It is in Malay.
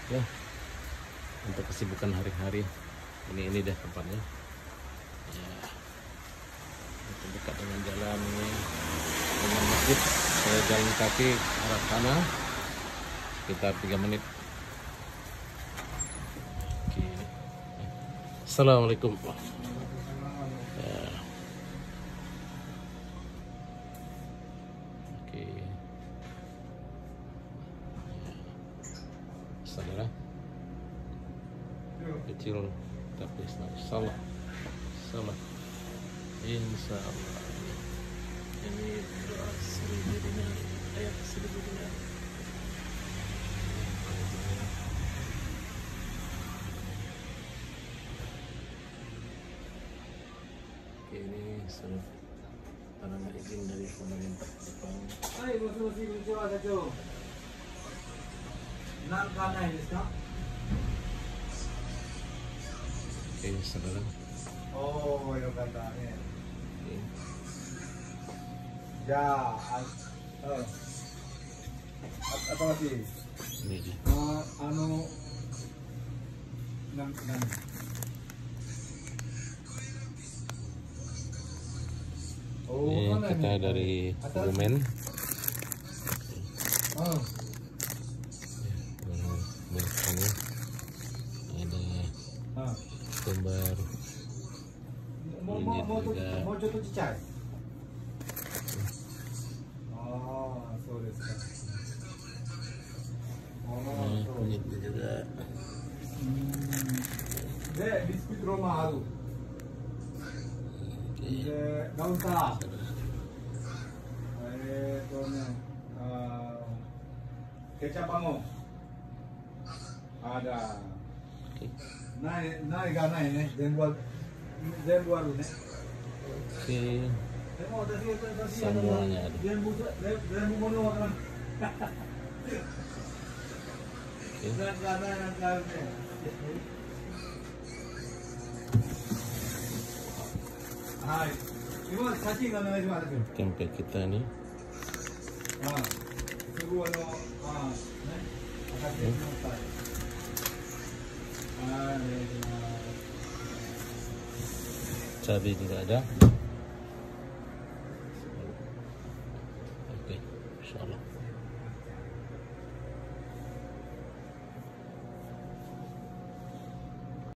Ya, untuk kesibukan hari-hari. Ini deh tempatnya. Ya, itu dekat dengan jalan ini, dengan masjid. Saya jalan kaki arah sana sekitar 3 menit. Oke. Assalamualaikum. Ya. Oke. Saudara kecil tapi salah insya Allah ini doa 1000 dinar, ayat 1000 dinar. Oke, ini sudah tanah izin dari pemerintah Jepang. Hai, konnichiwa, Sacho. Nankanai desu ka? Oke, saudara. Oh, yokatta ne. Oke. Ja, apalagi? Ini dia. Oh, Ini kita dari Kebumen. Oh. Ini ada gambar ini juga. Mauちょっとちっちゃい。そうですか。 Ini juga. De, biskuit Roma aru. De, kaunter. Kecap bango. Ada. Nai ga nai ne. Zenbu aru ne. Oke. Semuanya ada. Zenbu mono wa karan. Oke. Hai. Ini saji ga onegai shimasu. Tempe kita nih. Cabai juga ada.